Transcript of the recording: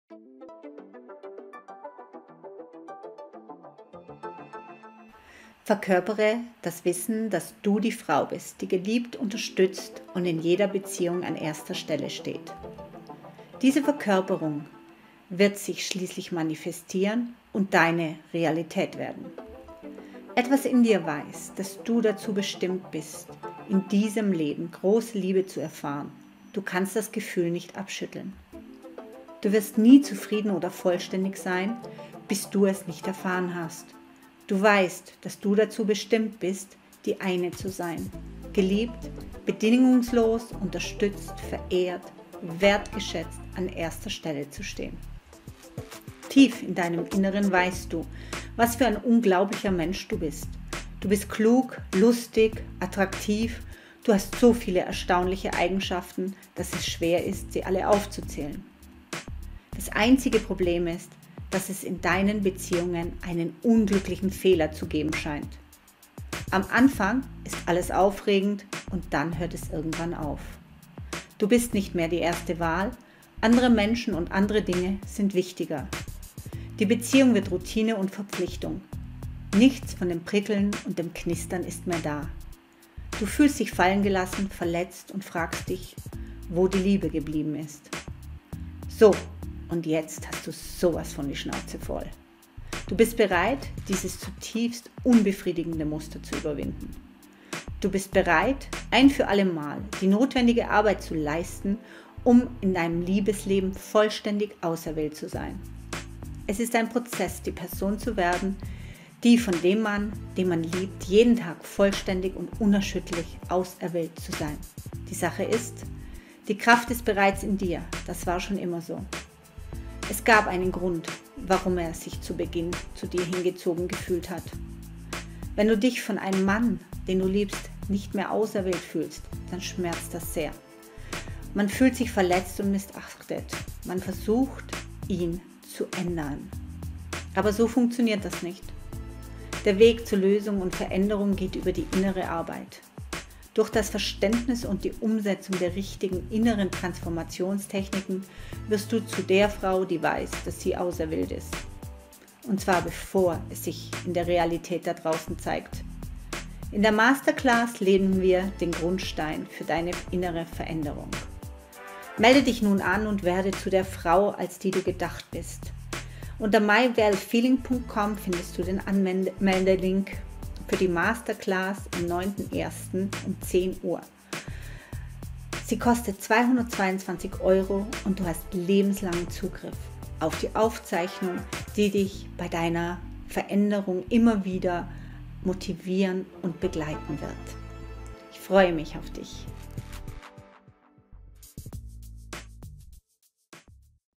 Verkörpere das Wissen, dass du die Frau bist, die geliebt, unterstützt und in jeder Beziehung an erster Stelle steht. Diese Verkörperung wird sich schließlich manifestieren und deine Realität werden. Etwas in dir weiß, dass du dazu bestimmt bist, in diesem Leben große Liebe zu erfahren. Du kannst das Gefühl nicht abschütteln. Du wirst nie zufrieden oder vollständig sein, bis du es nicht erfahren hast. Du weißt, dass du dazu bestimmt bist, die eine zu sein. Geliebt, bedingungslos, unterstützt, verehrt, wertgeschätzt, an erster Stelle zu stehen. Tief in deinem Inneren weißt du, was für ein unglaublicher Mensch du bist. Du bist klug, lustig, attraktiv. Du hast so viele erstaunliche Eigenschaften, dass es schwer ist, sie alle aufzuzählen. Das einzige Problem ist, dass es in deinen Beziehungen einen unglücklichen Fehler zu geben scheint. Am Anfang ist alles aufregend und dann hört es irgendwann auf. Du bist nicht mehr die erste Wahl, andere Menschen und andere Dinge sind wichtiger. Die Beziehung wird Routine und Verpflichtung. Nichts von dem Prickeln und dem Knistern ist mehr da. Du fühlst dich fallen gelassen, verletzt und fragst dich, wo die Liebe geblieben ist. So. Und jetzt hast du sowas von die Schnauze voll. Du bist bereit, dieses zutiefst unbefriedigende Muster zu überwinden. Du bist bereit, ein für alle Mal die notwendige Arbeit zu leisten, um in deinem Liebesleben vollständig auserwählt zu sein. Es ist ein Prozess, die Person zu werden, die von dem Mann, den man liebt, jeden Tag vollständig und unerschütterlich auserwählt zu sein. Die Sache ist, die Kraft ist bereits in dir. Das war schon immer so. Es gab einen Grund, warum er sich zu Beginn zu dir hingezogen gefühlt hat. Wenn du dich von einem Mann, den du liebst, nicht mehr auserwählt fühlst, dann schmerzt das sehr. Man fühlt sich verletzt und missachtet. Man versucht, ihn zu ändern. Aber so funktioniert das nicht. Der Weg zur Lösung und Veränderung geht über die innere Arbeit. Durch das Verständnis und die Umsetzung der richtigen inneren Transformationstechniken wirst du zu der Frau, die weiß, dass sie auserwählt ist. Und zwar bevor es sich in der Realität da draußen zeigt. In der Masterclass legen wir den Grundstein für deine innere Veränderung. Melde dich nun an und werde zu der Frau, als die du gedacht bist. Unter mywellfeeling.com findest du den Anmeldelink für die Masterclass am 9.01. um 10 Uhr. Sie kostet 222 € und du hast lebenslangen Zugriff auf die Aufzeichnung, die dich bei deiner Veränderung immer wieder motivieren und begleiten wird. Ich freue mich auf dich.